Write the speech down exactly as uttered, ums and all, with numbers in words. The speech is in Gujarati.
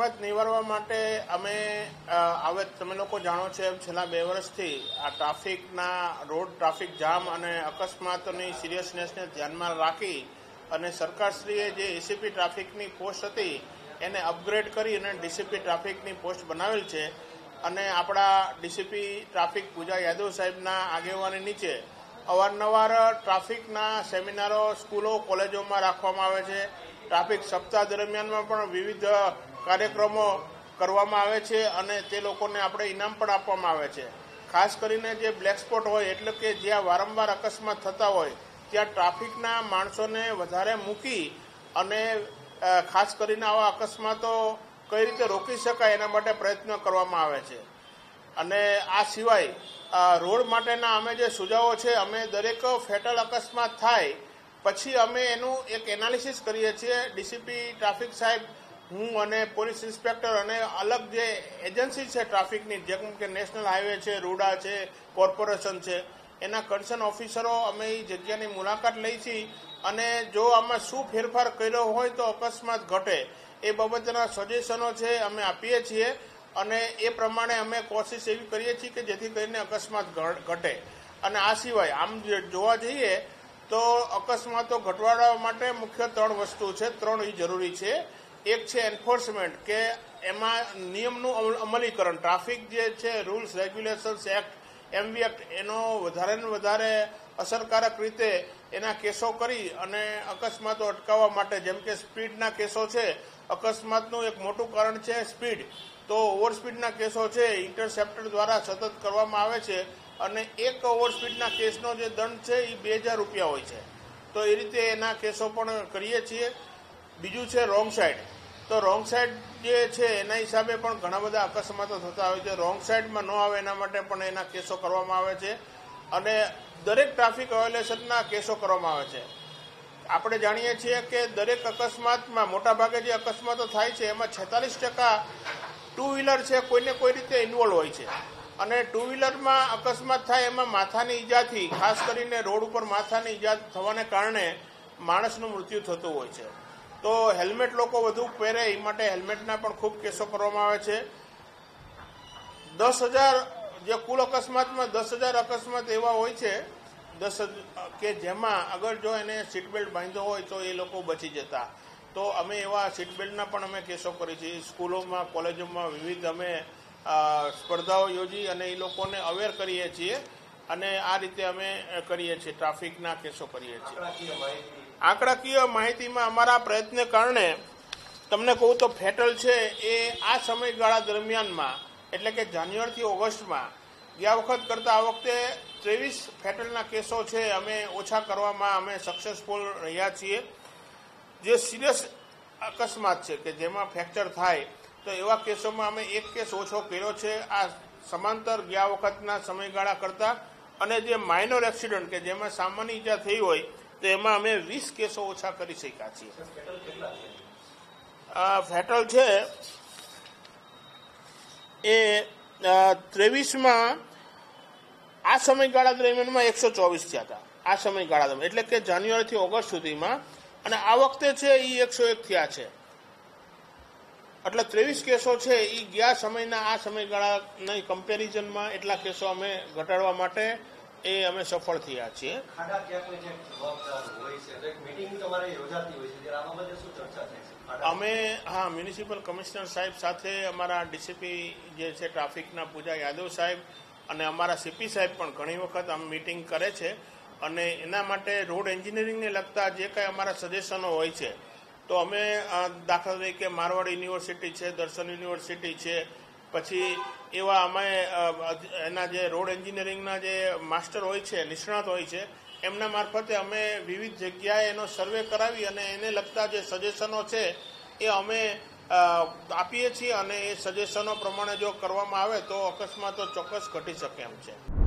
અકસ્માત નિવારવા માટે અમે હવે તમે લોકો જાણો છો એમ છેલ્લા બે વર્ષથી આ ટ્રાફિકના રોડ ટ્રાફિક જામ અને અકસ્માતોની સિરિયસનેસને ધ્યાનમાં રાખી અને સરકારશ્રીએ જે એસીપી ટ્રાફિકની પોસ્ટ હતી એને અપગ્રેડ કરી અને ડીસીપી ટ્રાફિકની પોસ્ટ બનાવેલ છે અને આપણા ડીસીપી ટ્રાફિક પૂજા યાદવ સાહેબના આગેવાની નીચે અવારનવાર ટ્રાફિકના સેમિનારો સ્કૂલો કોલેજોમાં રાખવામાં આવે છે. ટ્રાફિક સપ્તાહ દરમિયાનમાં પણ વિવિધ કાર્યક્રમો કરવામાં આવે છે અને તે લોકોને આપણે ઇનામ પણ આપવામાં આવે છે. ખાસ કરીને જે બ્લેક સ્પોટ હોય એટલે કે જ્યાં વારંવાર અકસ્માત થતા હોય ત્યાં ટ્રાફિકના માણસોને વધારે મૂકી અને ખાસ કરીને આવા અકસ્માતો કઈ રીતે રોકી શકાય એના માટે પ્રયત્ન કરવામાં આવે છે. અને આ સિવાય રોડ માટેના અમે જે સુઝાવો છે અમે દરેક ફેટલ અકસ્માત થાય પછી અમે એનું એક એનાલિસિસ કરીએ છીએ. ડીસીપી ટ્રાફિક સાહેબ, હું અને પોલીસ ઇન્સ્પેક્ટર અને અલગ જે એજન્સી છે ટ્રાફિકની, જેમ કે નેશનલ હાઈવે છે, રૂડા છે, કોર્પોરેશન છે, એના કન્સર્ન ઓફિસરો અમે એ જગ્યાની મુલાકાત લઈ છીએ અને જો આમાં શું ફેરફાર કર્યો હોય તો અકસ્માત ઘટે એ બાબતના સજેશનો છે અમે આપીએ છીએ અને એ પ્રમાણે અમે કોશિશ એવી કરીએ છીએ કે જેથી કરીને અકસ્માત ઘટે. અને આ સિવાય આમ જોવા જઈએ તો અકસ્માતો ઘટાડવા માટે મુખ્ય ત્રણ વસ્તુ છે, ત્રણ એ જરૂરી છે. એક છે એન્ફોર્સમેન્ટ, કે એમાં નિયમનું અમલીકરણ, ટ્રાફિક જે છે rules regulations act, MV act, એનો વધારે ને વધારે અસરકારક રીતે એના કેસો કરી અને અકસ્માતો અટકાવવા માટે, જેમ કે સ્પીડના કેસો છે, અકસ્માતનું એક મોટું કારણ છે સ્પીડ, તો ઓવર સ્પીડના કેસો છે ઇન્ટરસેપ્ટર દ્વારા સતત કરવામાં આવે છે અને એક ઓવર સ્પીડના કેસનો જે દંડ છે એ બે હજાર રૂપિયા હોય છે. તો એ રીતે એના કેસો પણ કરીએ છીએ. બીજું છે રોંગ સાઈડ. તો રોંગ સાઈડ જે છે એના હિસાબે પણ ઘણા બધા અકસ્માતો થતા હોય છે. રોંગ સાઈડમાં ન આવે એના માટે પણ એના કેસો કરવામાં આવે છે અને દરેક ટ્રાફિક વાયોલેશનના કેસો કરવામાં આવે છે. આપણે જાણીએ છીએ કે દરેક અકસ્માતમાં મોટાભાગે જે અકસ્માતો થાય છે એમાં છેતાલીસ ટકા ટુ વ્હીલર છે કોઈને કોઈ રીતે ઇન્વોલ્વ હોય છે અને ટુ વ્હીલરમાં અકસ્માત થાય એમાં માથાની ઈજાથી, ખાસ કરીને રોડ ઉપર માથાની ઈજા થવાને કારણે માણસનું મૃત્યુ થતું હોય છે. તો હેલ્મેટ લોકો વધુ પહેરે એ માટે હેલ્મેટના પણ ખૂબ કેસો કરવામાં આવે છે. દસ હજાર જે કુલ અકસ્માતમાં દસ હજાર અકસ્માત એવા હોય છે દસ કે જેમાં અગર જો એને સીટ બેલ્ટ બાંધ્યો હોય તો એ લોકો બચી જતા. તો અમે એવા સીટ બેલ્ટના પણ અમે કેસો કરીએ છીએ. સ્કૂલોમાં, કોલેજોમાં વિવિધ અમે સ્પર્ધાઓ યોજી અને એ લોકોને અવેર કરીએ છીએ અને આ રીતે અમે કરીએ છીએ, ટ્રાફિકના કેસો કરીએ છીએ. આંકડાકીય માહિતીમાં અમારા પ્રયત્નને કારણે તમને કહું તો ફેટલ છે એ આ સમયગાળા દરમિયાનમાં એટલે કે જાન્યુઆરીથી ઓગસ્ટમાં ગયા વખત કરતાં આ વખતે ત્રેવીસ ફેટલના કેસો છે અમે ઓછા કરવામાં અમે સક્સેસફુલ રહ્યા છીએ. જે સિરિયસ અકસ્માત છે કે જેમાં ફ્રેક્ચર થાય તો એવા કેસોમાં અમે એક કેસ ઓછો કર્યો છે આ સમાંતર ગયા વખતના સમયગાળા કરતાં. અને જે માઇનોર એક્સિડન્ટ કે જેમાં સામાન્ય ઈજા થઈ હોય તો એમાં અમે વીસ કેસો ઓછા કરી શક્યા છીએ. ફેટલ છે એ ત્રેવીસમાં આ સમયગાળા દરમિયાનમાં એકસો ચોવીસ થયા હતા આ સમયગાળા દરમિયાન, એટલે કે જાન્યુઆરીથી ઓગસ્ટ સુધીમાં. અને આ વખતે છે એ એકસો એક થયા છે. એટલે ત્રેવીસ કેસો છે એ ગયા સમયના આ સમયગાળાની કમ્પેરિઝનમાં એટલા કેસો અમે ઘટાડવા માટે એ અમે સફળ થયા છીએ. અમે હા મ્યુનિસિપલ કમિશનર સાહેબ સાથે અમારા ડીસીપી જે છે ટ્રાફિકના પૂજા યાદવ સાહેબ અને અમારા સીપી સાહેબ પણ ઘણી વખત આમ મિટિંગ કરે છે અને એના માટે રોડ એન્જિનિયરિંગને લગતા જે કાંઈ અમારા સજેશનો હોય છે તો અમે દાખલા તરીકે મારવાડ યુનિવર્સિટી છે, દર્શન યુનિવર્સિટી છે, પછી એવા અમે એના જે રોડ એન્જિનિયરિંગના જે માસ્ટર હોય છે, નિષ્ણાત હોય છે, એમના મારફતે અમે વિવિધ જગ્યાએ એનો સર્વે કરાવી અને એને લગતા જે સજેશનો છે એ અમે આપીએ છીએ અને એ સજેશનો પ્રમાણે જો કરવામાં આવે તો અકસ્માતો ચોક્કસ ઘટી શકે એમ છે.